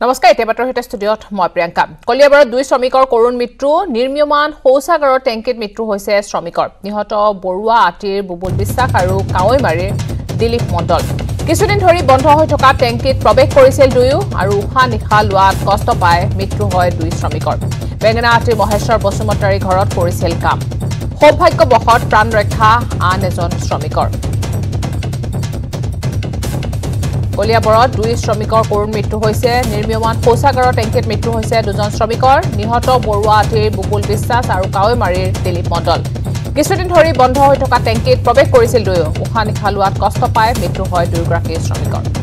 নমস্কাৰ এতিয়া বাতৰ হেতে ষ্টুডিঅত মই প্ৰিয়ংকা কলিয়াবৰৰ দুই শ্ৰমিকৰ করুণ মৃত্যু নিৰ্মীয়মান শৌচাগাৰৰ টেংকিত মৃত্যু হৈছে শ্ৰমিকৰ নিহত বৰুৱা আটিৰ বুবুল বিশ্বাস আৰু কাৱৈমাৰীৰ দিলীপ মণ্ডল কিছুদিন ধৰি বন্ধ হৈ থকা টেংকিত প্ৰৱেশ কৰিছিল দুয়ো আৰু উহা নিখা লোৱাত কষ্ট পায় মৃত্যু হয় দুই শ্ৰমিকৰ বেঙেনা আটিৰ মহেশ্বৰ বসুমতাৰী ঘৰত কৰিছিল কাম সৌভাগ্যবশত প্ৰাণ ৰক্ষা আন এজন শ্ৰমিকৰ কলিয়াবৰত দুই শ্ৰমিকৰ করুণ মৃত্যু হৈছে নিৰ্মীয়মান শৌচাগাৰৰ টেংকিত মৃত্যু হৈছে দুজন শ্ৰমিকৰ নিহত বৰুৱা আটিৰ বুবুল বিশ্বাস আৰু কাৱৈমাৰীৰ দিলীপ মণ্ডল কিছুদিন ধৰি বন্ধ হৈ থকা টেংকিত প্ৰৱেশ কৰিছিল দুয়ো উহা নিখা লোৱাত কষ্ট পায় মৃত্যু হয় দুয়োগৰাকী শ্ৰমিকৰ